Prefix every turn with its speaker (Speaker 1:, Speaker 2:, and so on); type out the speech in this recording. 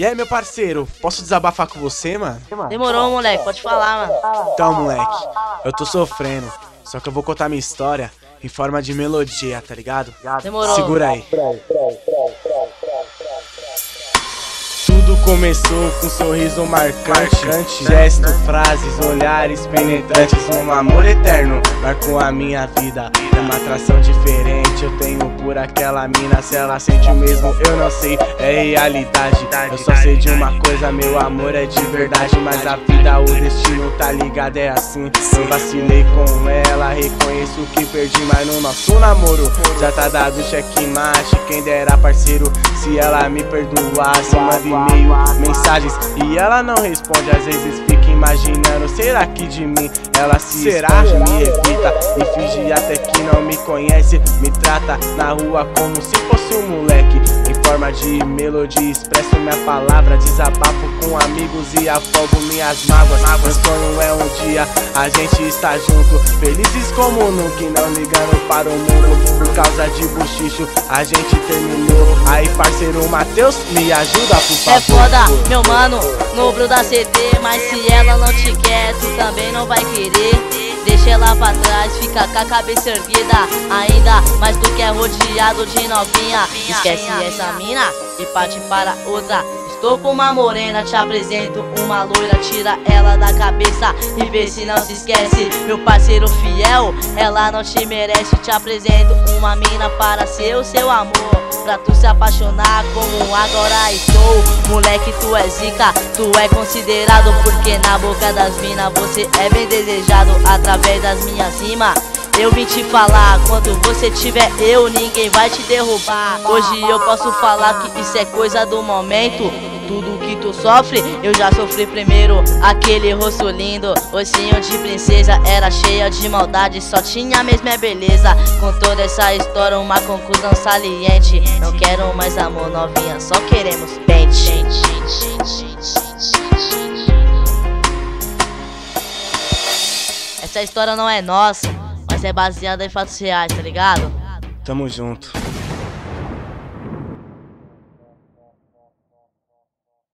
Speaker 1: E aí, meu parceiro, posso desabafar com você, mano?
Speaker 2: Demorou, moleque, pode falar, mano.
Speaker 1: Então, moleque, eu tô sofrendo, só que eu vou contar minha história em forma de melodia, tá ligado?
Speaker 2: Demorou.
Speaker 1: Segura aí. Tudo começou com um sorriso marcante, gesto, frases, olhares penetrantes. Um amor eterno marcou a minha vida, uma atração diferente eu tenho por aquela mina. Se ela sente o mesmo, eu não sei, é realidade. Eu só sei de uma coisa, meu amor é de verdade. Mas a vida, o destino, tá ligado, é assim. Eu vacilei com ela, reconheço que perdi, mas no nosso namoro já tá dado checkmate. Quem dera, parceiro, se ela me perdoasse. Manda e-mail, mensagens e ela não responde. Às vezes fica imaginando, será que de mim ela se esconde? Me evita e finge até que não me conhece. Me trata na rua como se fosse um moleque. Em forma de melodia expresso minha palavra, desabafo com amigos e afogo minhas mágoas. Meu sonho é um dia a gente estar junto, felizes como nunca e não ligando para o mundo. Por causa de buchicho a gente terminou. Aí, parceiro Matheus, me ajuda por favor.
Speaker 2: É foda, meu mano, no bro da CT. Mas se ela não te quer, tu também não vai querer. Deixa ela pra trás, fica com a cabeça erguida ainda, mas tu que é rodeado de novinha. Esquece essa mina e parte para outra. Estou com uma morena, te apresento uma loira. Tira ela da cabeça e vê se não se esquece. Meu parceiro fiel, ela não te merece. Te apresento uma mina para ser o seu amor, pra tu se apaixonar como agora estou. Moleque, tu é zica, tu é considerado, porque na boca das minas você é bem desejado. Através das minhas rimas eu vim te falar, quando você tiver eu, ninguém vai te derrubar. Hoje eu posso falar que isso é coisa do momento. Tudo que tu sofre, eu já sofri primeiro. Aquele rosto lindo, ossinho de princesa, era cheia de maldade, só tinha mesmo é beleza. Com toda essa história, uma conclusão saliente: não quero mais amor, novinha, só queremos pente. Essa história não é nossa, mas é baseada em fatos reais, tá ligado?
Speaker 1: Tamo junto.